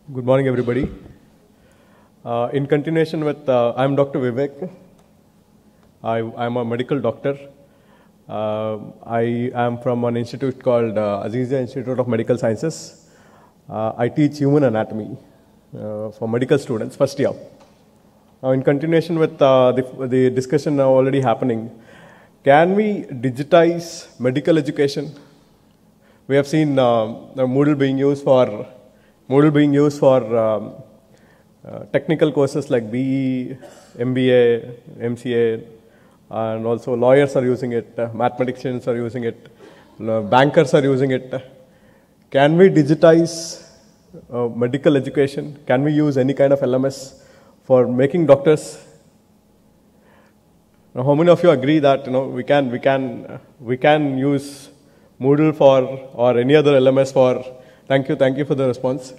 Good morning, everybody. In continuation with, I'm Dr. Vivek. I'm a medical doctor. I am from an institute called Azizia Institute of Medical Sciences. I teach human anatomy for medical students, first year. Now, in continuation with the discussion now already happening, can we digitize medical education? We have seen Moodle being used for technical courses like BE, MBA, MCA, and also lawyers are using it, mathematicians are using it, bankers are using it. Can we digitize medical education? Can we use any kind of LMS for making doctors? Now, how many of you agree that we can use Moodle for or any other LMS for? Thank you for the response.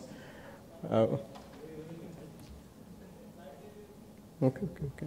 Okay.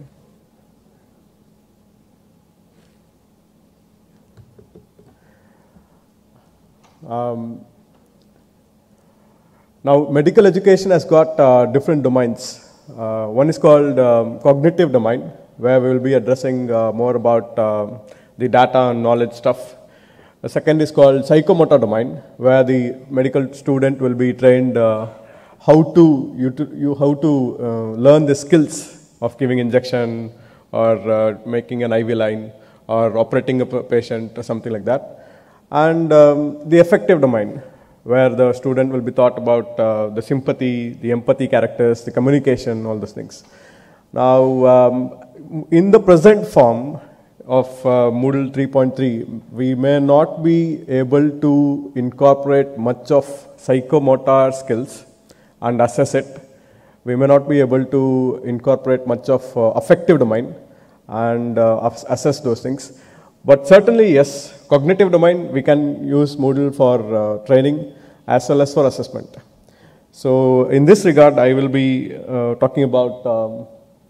Now, medical education has got different domains. One is called cognitive domain, where we will be addressing more about the data and knowledge stuff. The second is called psychomotor domain, where the medical student will be trained how to learn the skills of giving injection or making an IV line or operating a patient or something like that. And the affective domain, where the student will be taught about the sympathy, the empathy characters, the communication, all those things. Now, in the present form of Moodle 3.3, we may not be able to incorporate much of psychomotor skills and assess it. We may not be able to incorporate much of affective domain and assess those things. But certainly, yes, cognitive domain, we can use Moodle for training as well as for assessment. So in this regard, I will be talking about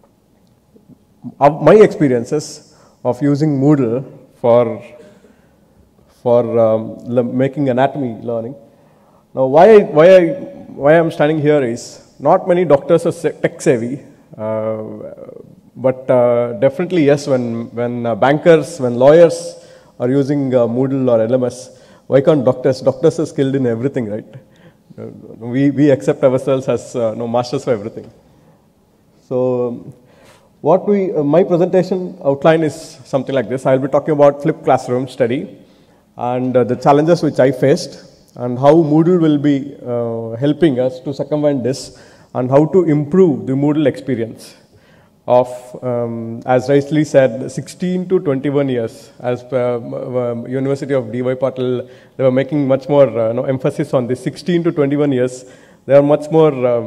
my experiences of using Moodle for making anatomy learning. Now, why I'm standing here is not many doctors are tech savvy, but definitely yes. When bankers, when lawyers are using Moodle or LMS, why can't doctors? Doctors are skilled in everything, right? We accept ourselves as masters for everything. So, my presentation outline is something like this. I'll be talking about flipped classroom study and the challenges which I faced and how Moodle will be helping us to circumvent this and how to improve the Moodle experience of, as rightly said, 16 to 21 years. As University of DY Patil, they were making much more emphasis on the 16 to 21 years. They are much more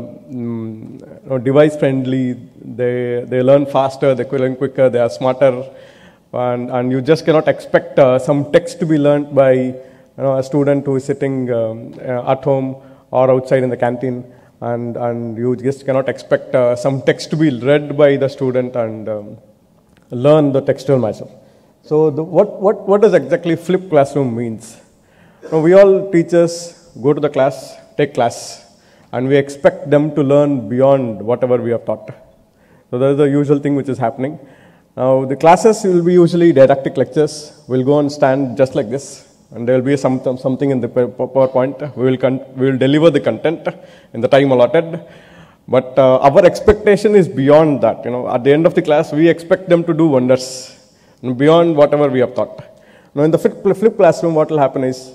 device friendly. They learn faster. They learn quicker. They are smarter, and you just cannot expect some text to be learned by a student who is sitting at home or outside in the canteen, and you just cannot expect some text to be read by the student and learn the textual measure. So, what does exactly flipped classroom means? Now, we all teachers go to the class, take class, and we expect them to learn beyond whatever we have taught. So that is the usual thing which is happening. Now, the classes will be usually didactic lectures. We'll go and stand just like this, and there will be something in the PowerPoint. We will deliver the content in the time allotted. But our expectation is beyond that. At the end of the class, we expect them to do wonders beyond whatever we have taught. Now, in the flipped classroom, what will happen is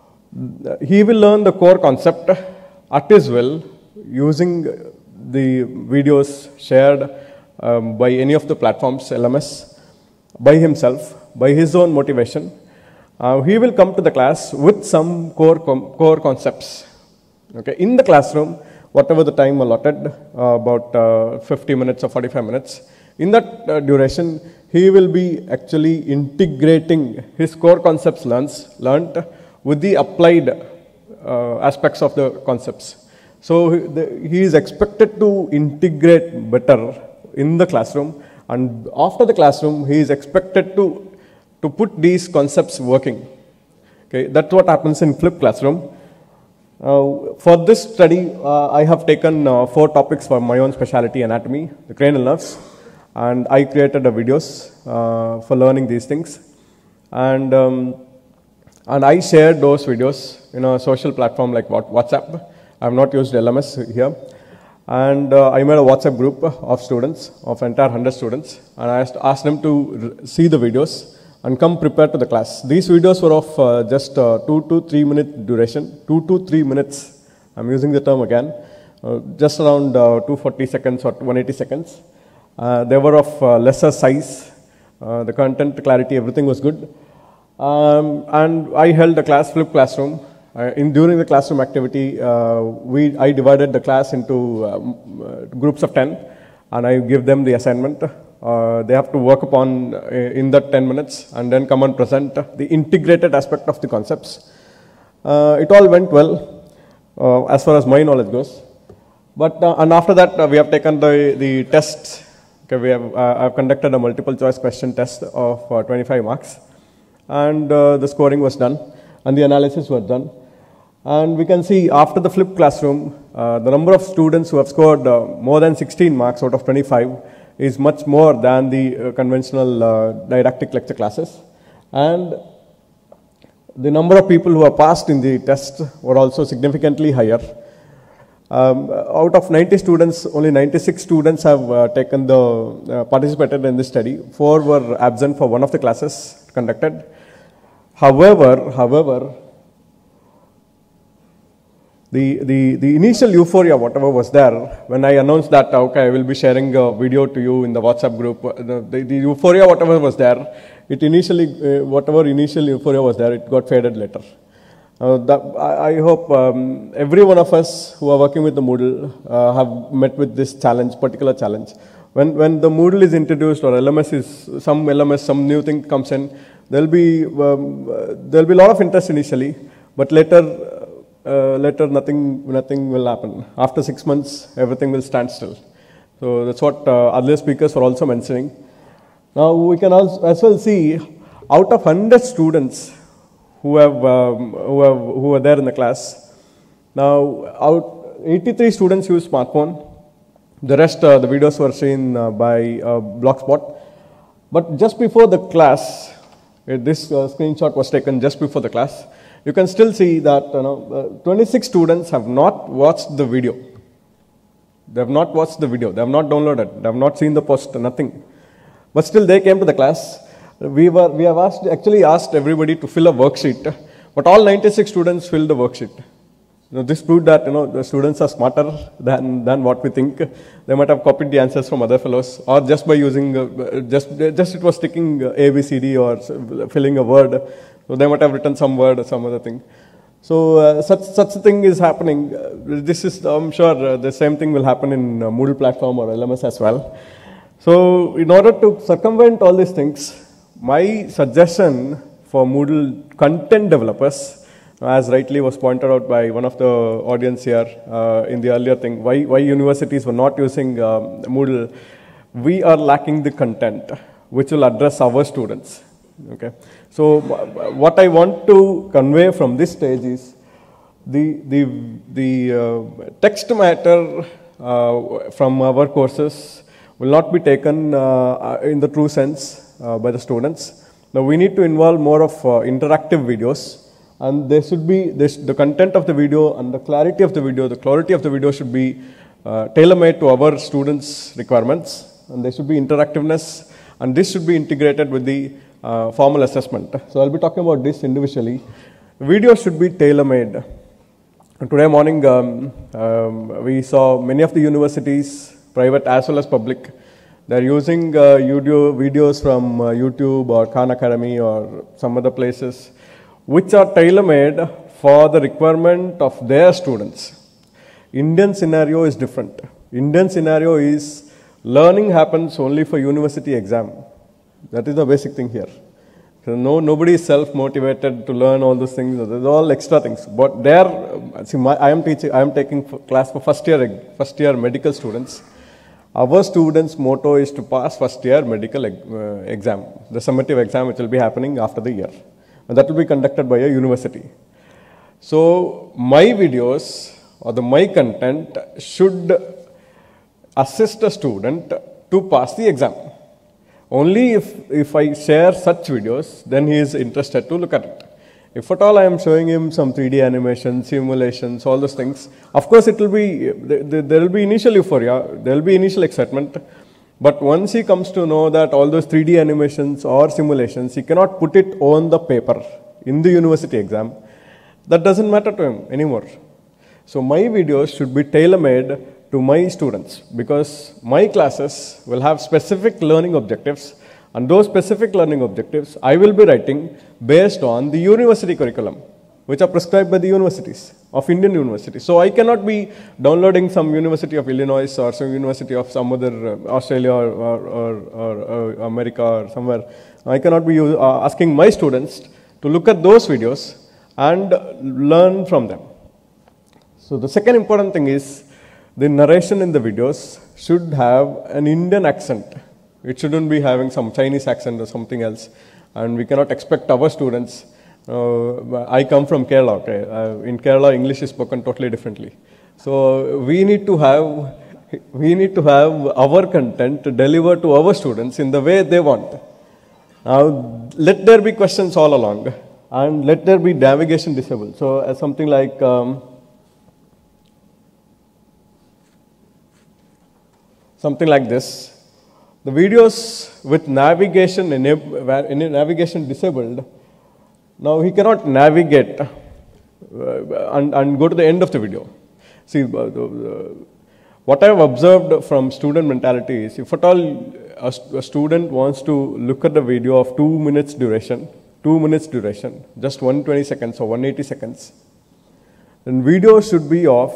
he will learn the core concept at his will, using the videos shared by any of the platforms, LMS, by himself, by his own motivation. He will come to the class with some core concepts. Okay, in the classroom, whatever the time allotted, about 50 minutes or 45 minutes, in that duration, he will be actually integrating his core concepts learnt with the applied aspects of the concepts. So he is expected to integrate better in the classroom, and after the classroom he is expected to put these concepts working. Okay, that's what happens in flipped classroom. For this study, I have taken 4 topics for my own specialty, anatomy, the cranial nerves, and I created the videos for learning these things. And I shared those videos in a social platform like WhatsApp. I have not used LMS here. And I made a WhatsApp group of students, of entire 100 students, and I asked them to see the videos and come prepared to the class. These videos were of just 2 to 3 minute duration, 2 to 3 minutes. I'm using the term again, just around 240 seconds or 180 seconds. They were of lesser size. The content, clarity, everything was good. And I held the class, flipped classroom. During the classroom activity, I divided the class into groups of 10, and I give them the assignment. They have to work upon in that 10 minutes and then come and present the integrated aspect of the concepts. It all went well as far as my knowledge goes. But and after that, we have taken the tests. Okay, I've conducted a multiple choice question test of 25 marks, and the scoring was done and the analysis was done. And we can see after the flipped classroom, the number of students who have scored more than 16 marks out of 25 is much more than the conventional didactic lecture classes. And the number of people who have passed in the test were also significantly higher. Out of 90 students, only 96 students have participated in this study. 4 were absent for one of the classes conducted. However, the initial euphoria, whatever was there, when I announced that, okay, I will be sharing a video to you in the WhatsApp group, the euphoria, whatever was there, whatever initial euphoria was there, it got faded later. I hope every one of us who are working with the Moodle have met with this challenge, particular challenge. When the Moodle is introduced or some new thing comes in, there'll be a lot of interest initially, but later nothing will happen. After 6 months, everything will stand still. So that's what other speakers were also mentioning. Now we can as well see, out of 100 students who are there in the class, now 83 students use smartphone. The rest, the videos were seen by Blogspot. But just before the class, this screenshot was taken just before the class. You can still see that 26 students have not watched the video. They have not watched the video. They have not downloaded. They have not seen the post. Nothing. But still, they came to the class. We have actually asked everybody to fill a worksheet, but all 96 students filled the worksheet. This proved that the students are smarter than what we think. They might have copied the answers from other fellows, or just by using just it was sticking A, B, C, D, or filling a word. So they might have written some word or some other thing. So such a thing is happening. I'm sure the same thing will happen in Moodle platform or LMS as well. So in order to circumvent all these things, my suggestion for Moodle content developers, as rightly was pointed out by one of the audience here in the earlier thing, why universities were not using Moodle, we are lacking the content which will address our students. Okay, so what I want to convey from this stage is the text matter from our courses will not be taken in the true sense by the students. Now we need to involve more of interactive videos, and there should be the content of the video and the clarity of the video, the quality of the video should be tailor-made to our students' requirements, and there should be interactiveness, and this should be integrated with the formal assessment. So I'll be talking about this individually. Video should be tailor-made. Today morning, we saw many of the universities, private as well as public, they're using videos from YouTube or Khan Academy or some other places, which are tailor-made for the requirement of their students. Indian scenario is different. Indian scenario is learning happens only for university exam. That is the basic thing here. So nobody is self-motivated to learn all those things. There's all extra things. But there, see, I am taking class for first year medical students. Our students' motto is to pass first year medical exam, the summative exam which will be happening after the year. And that will be conducted by a university. So my videos or my content should assist a student to pass the exam. Only if I share such videos, then he is interested to look at it. If at all I am showing him some 3D animation, simulations, all those things, of course it will be, there will be initial euphoria, there will be initial excitement, but once he comes to know that all those 3D animations or simulations, he cannot put it on the paper in the university exam, that doesn't matter to him anymore. So my videos should be tailor-made to my students, because my classes will have specific learning objectives, and those specific learning objectives I will be writing based on the university curriculum, which are prescribed by the universities of Indian universities. So I cannot be downloading some University of Illinois or some university of some other Australia or America or somewhere. I cannot be asking my students to look at those videos and learn from them. So the second important thing is, the narration in the videos should have an Indian accent. It shouldn't be having some Chinese accent or something else. And we cannot expect our students. I come from Kerala. Okay? In Kerala, English is spoken totally differently. So we need to have our content delivered to our students in the way they want. Now, let there be questions all along, and let there be navigation disabled. So something like this. The videos with navigation disabled, now he cannot navigate and go to the end of the video. See, what I have observed from student mentality is, if at all a student wants to look at the video of 2 minutes duration, just 120 seconds or 180 seconds, then video should be of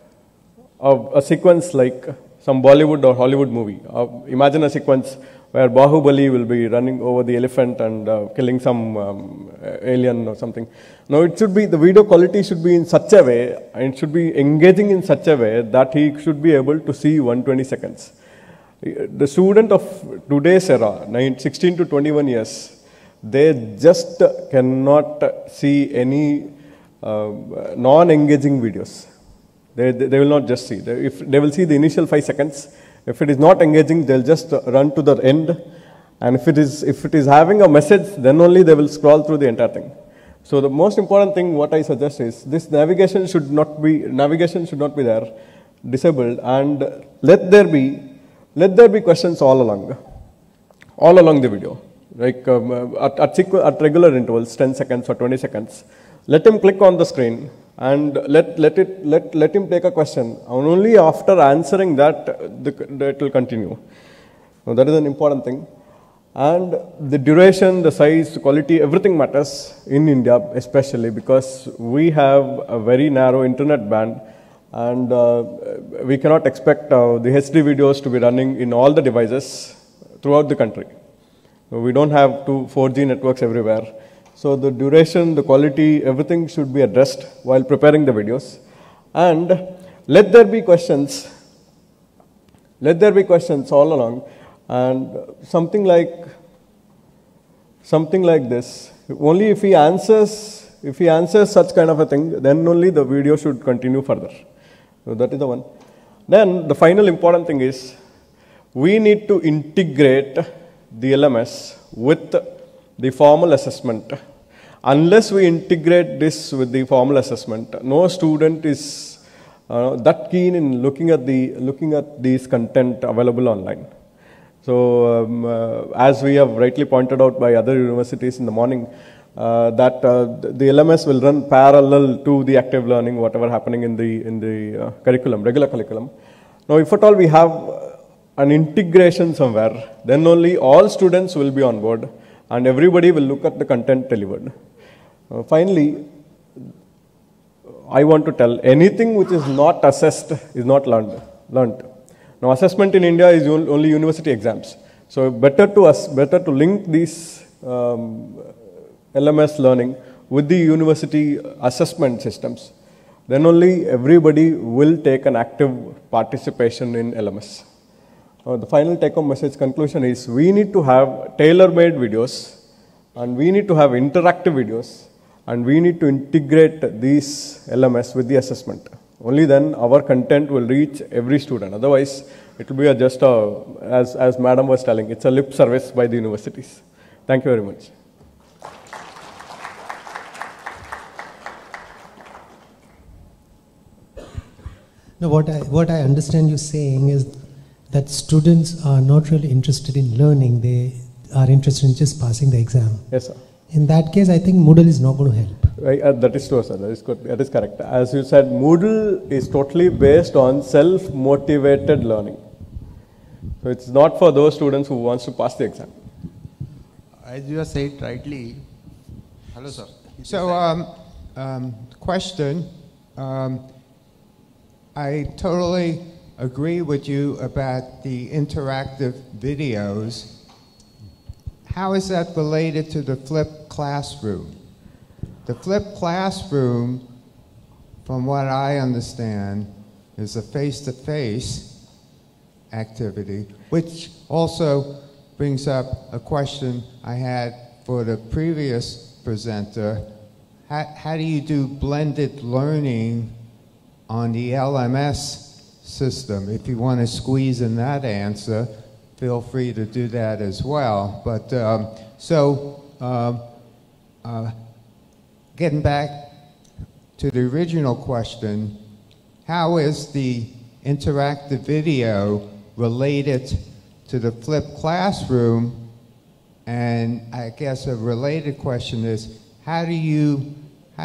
a sequence like some Bollywood or Hollywood movie. Imagine a sequence where Bahubali will be running over the elephant and killing some alien or something. Now the video quality should be in such a way, and it should be engaging in such a way that he should be able to see 120 seconds. The student of today's era, 16 to 21 years, they just cannot see any non-engaging videos. They will not just see. They will see the initial 5 seconds. If it is not engaging, they'll just run to the end. And if it is having a message, then only they will scroll through the entire thing. So the most important thing, what I suggest is, this navigation should not be there, disabled, and let there be questions all along the video, like at regular intervals, 10 seconds or 20 seconds. Let him click on the screen and let him take a question, and only after answering that it will continue. Now, that is an important thing. And the duration, the size, the quality, everything matters in India, especially because we have a very narrow internet band, and we cannot expect the HD videos to be running in all the devices throughout the country. We don't have 4G networks everywhere. So the duration, the quality, everything should be addressed while preparing the videos. And let there be questions all along, and something like this. Only if he answers such kind of a thing, then only the video should continue further. So that is the one. Then the final important thing is, we need to integrate the LMS with the formal assessment. Unless we integrate this with the formal assessment, no student is that keen in looking at these content available online. So as we have rightly pointed out by other universities in the morning, that the LMS will run parallel to the active learning, whatever happening in the curriculum, regular curriculum. Now, if at all we have an integration somewhere, then only all students will be on board, and everybody will look at the content delivered. Finally, I want to tell, anything which is not assessed is not learned. Now, assessment in India is only university exams. So better to link these LMS learning with the university assessment systems. Then only everybody will take an active participation in LMS. The final take-home message conclusion is, we need to have tailor-made videos, and we need to have interactive videos, And we need to integrate these LMS with the assessment. Only then our content will reach every student. Otherwise, it will be just as Madam was telling, it's a lip service by the universities. Thank you very much. No, what I understand you saying is that students are not really interested in learning, they are interested in just passing the exam. Yes, sir. In that case, I think Moodle is not going to help. That is true, sir. That is good. That is correct. As you said, Moodle is totally based on self-motivated learning. So it's not for those students who wants to pass the exam. As you have said rightly. Hello, sir. So, question. I totally agree with you about the interactive videos. How is that related to the flipped classroom? The flipped classroom, from what I understand, is a face-to-face activity, which also brings up a question I had for the previous presenter. How do you do blended learning on the LMS system? If you want to squeeze in that answer, feel free to do that as well. But getting back to the original question, how is the interactive video related to the flipped classroom? And I guess a related question is, how do you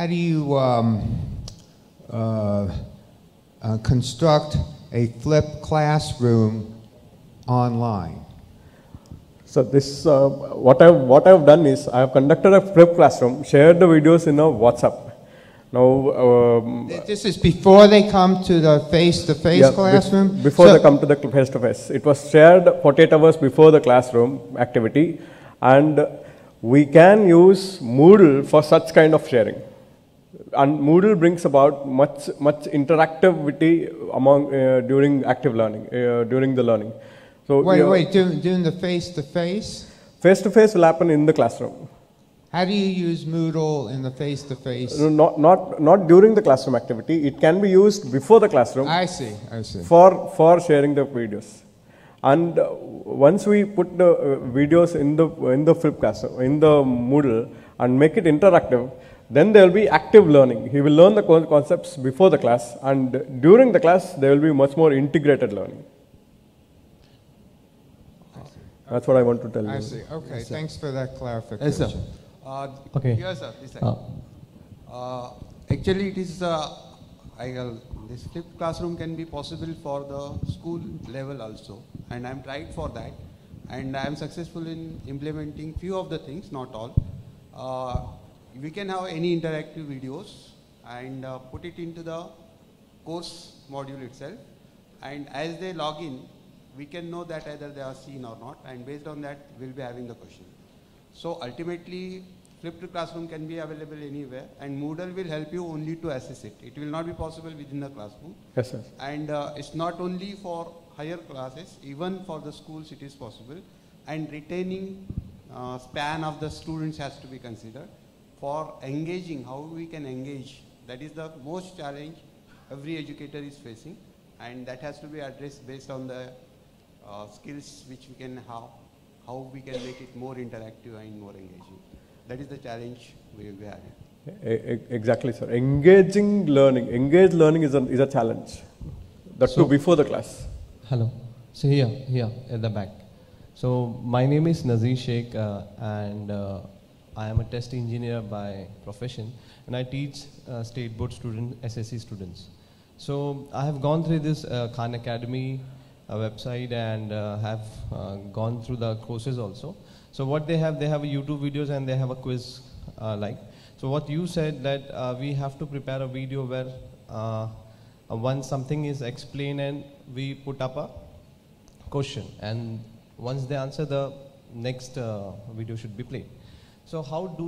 construct a flipped classroom online? So this, what I've done is I have conducted a flipped classroom, shared the videos in a WhatsApp. Now, this is before they come to the face-to-face classroom? Before they come to the face-to-face. It was shared 48 hours before the classroom activity, and we can use Moodle for such kind of sharing. And Moodle brings about much interactivity among during active learning, during the learning. So doing the face-to-face? Face-to-face will happen in the classroom. How do you use Moodle in the face-to-face? Not during the classroom activity. It can be used before the classroom. I see. For sharing the videos. And once we put the videos in the flip classroom, in the Moodle, and make it interactive, then there will be active learning. He will learn the concepts before the class, and during the class there will be much more integrated learning. That's what I want to tell you. I see. Okay, yes, thanks for that clarification. Yes, sir. Okay. Yes, sir. This side. Actually, it is this flipped classroom can be possible for the school level also, and I'm tried for that, and I'm successful in implementing few of the things, not all. We can have any interactive videos and put it into the course module itself, and as they log in, we can know that either they are seen or not, and based on that, we'll be having the question. So ultimately, flipped classroom can be available anywhere, and Moodle will help you only to assess it. It will not be possible within the classroom. Yes, sir. And it's not only for higher classes, even for the schools it is possible. And retaining span of the students has to be considered. For engaging, how we can engage, that is the most challenge every educator is facing, and that has to be addressed based on the skills which we can have, how we can make it more interactive and more engaging. That is the challenge we will be having. Exactly, sir. Engaged learning is a challenge. That too before the class. Hello. So here at the back. So my name is Nazir Sheikh, and I am a test engineer by profession, and I teach state board students, SSC students. So I have gone through this Khan Academy website and have gone through the courses also. So what they have YouTube videos and they have a quiz So what you said that we have to prepare a video where once something is explained and we put up a question, and once they answer, the next video should be played. So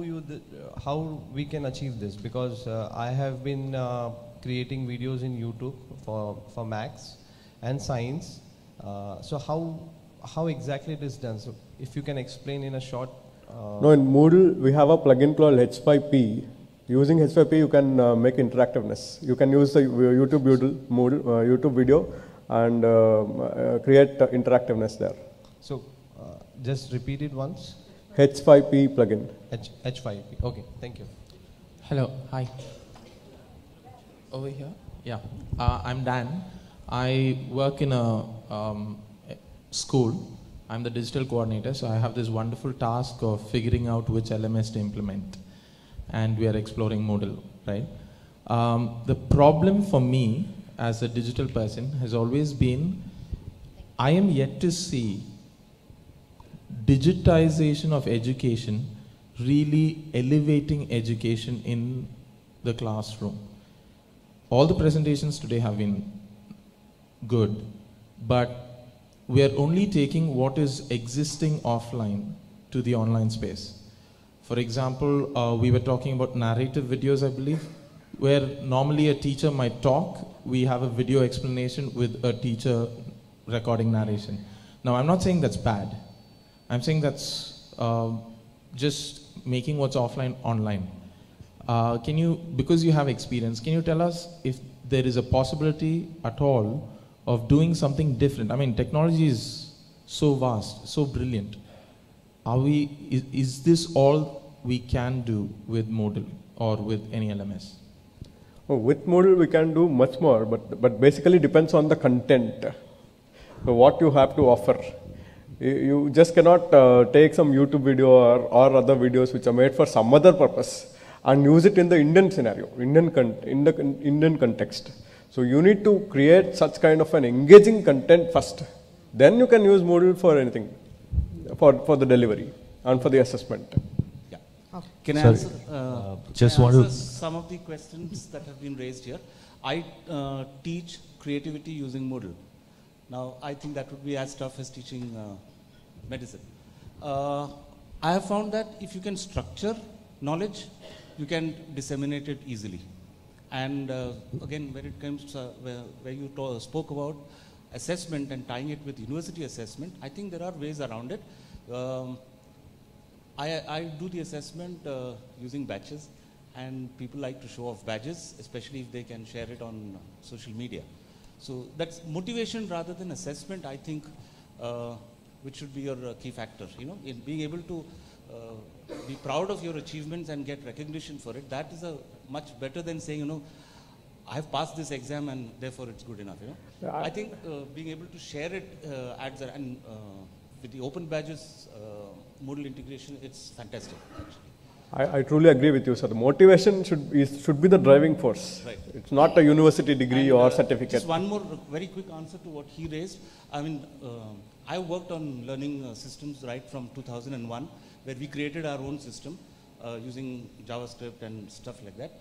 how we can achieve this? Because I have been creating videos in YouTube for maths and science. So how exactly it is done? So if you can explain in a short. No, in Moodle we have a plugin called H5P. Using H5P, you can make interactiveness. You can use the YouTube video and create interactiveness there. So, just repeat it once. H5P plugin. H5P. Okay, thank you. Hello, hi. Over here? Yeah. I'm Dan. I work in a school. I'm the digital coordinator, so I have this wonderful task of figuring out which LMS to implement. And we are exploring Moodle, right? The problem for me as a digital person has always been, I am yet to see digitization of education really elevating education in the classroom. All the presentations today have been good, but we are only taking what is existing offline to the online space. For example, we were talking about narrative videos, I believe, where normally a teacher might talk, we have a video explanation with a teacher recording narration. Now, I'm not saying that's bad. I'm saying that's just making what's offline online. Can you, because you have experience, can you tell us if there is a possibility at all of doing something different? I mean, technology is so vast, so brilliant. Is this all we can do with Moodle or with any LMS? Oh, with Moodle we can do much more, but basically depends on the content. So what you have to offer. You just cannot take some YouTube video or other videos which are made for some other purpose and use it in the Indian scenario, Indian context. So you need to create such kind of an engaging content first. Then you can use Moodle for anything, for the delivery and for the assessment. Yeah. Okay. Can I answer some of the questions that have been raised here? I teach creativity using Moodle. Now, I think that would be as tough as teaching medicine. I have found that if you can structure knowledge, you can disseminate it easily. And again, when it comes to where you spoke about assessment and tying it with university assessment, I think there are ways around it. I do the assessment using badges, and people like to show off badges, especially if they can share it on social media. So that's motivation rather than assessment, I think, which should be your key factor. You know, in being able to be proud of your achievements and get recognition for it. That is a much better than saying, you know, I have passed this exam and therefore it's good enough. You know, Yeah, I think being able to share it adds, and with the open badges, Moodle integration, it's fantastic. Actually. I truly agree with you, sir. The motivation should be the driving force. Right. It's not a university degree And, or certificate. Just one more very quick answer to what he raised. I mean, I worked on learning systems right from 2001, where we created our own system using JavaScript and stuff like that.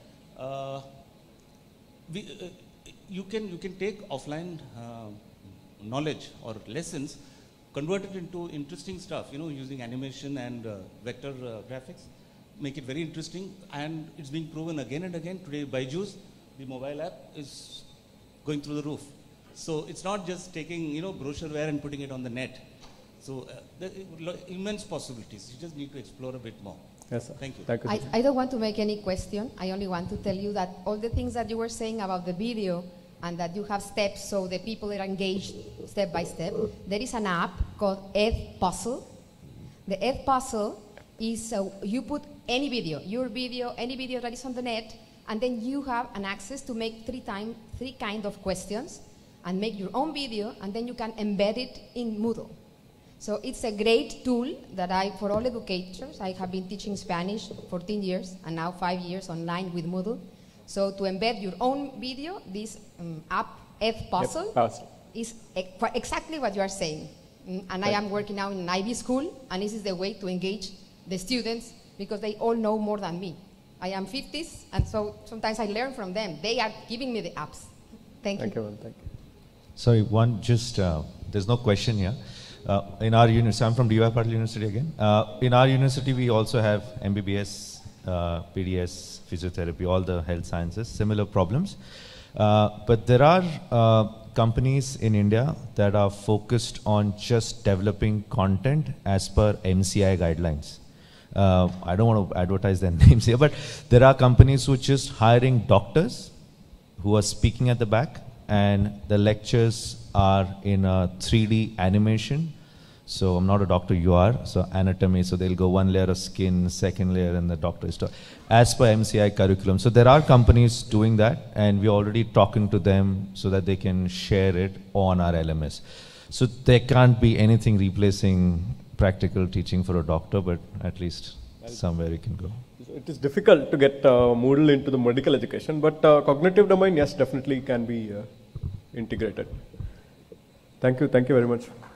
You can take offline knowledge or lessons, convert it into interesting stuff, you know, using animation and vector graphics, make it very interesting, and it's being proven again and again. Today, Byju's, the mobile app, is going through the roof. So it's not just taking, you know, brochureware and putting it on the net. So there are immense possibilities. You just need to explore a bit more. Yes, sir. Thank you. Thank you. I don't want to make any question. I only want to tell you that all the things that you were saying about the video and that you have steps so the people are engaged step by step, there is an app called Edpuzzle. The Edpuzzle is you put any video, your video, any video that is on the net, and then you have an access to make three kind of questions and make your own video, and then you can embed it in Moodle. So it's a great tool that for all educators, I have been teaching Spanish 14 years and now 5 years online with Moodle. So to embed your own video, this app, Edpuzzle, is exactly what you are saying. And I am working now in an IB school, and this is the way to engage the students because they all know more than me. I am 50s, and so sometimes I learn from them. They are giving me the apps. Thank you. Thank you. Thank you. Sorry, there's no question here. In our university, I'm from DY Patil University again. In our university, we also have MBBS, PDS, physiotherapy, all the health sciences, similar problems. But there are companies in India that are focused on just developing content as per MCI guidelines. I don't want to advertise their names here, but there are companies who are just hiring doctors who are speaking at the back, and the lectures are in a 3D animation. So I'm not a doctor, you are, so anatomy, so they'll go one layer of skin, second layer, and the doctor is as per MCI curriculum. So there are companies doing that, and we're already talking to them so that they can share it on our LMS. So there can't be anything replacing practical teaching for a doctor, but at least somewhere you can go. It is difficult to get Moodle into the medical education, but cognitive domain, yes, definitely can be integrated. Thank you very much.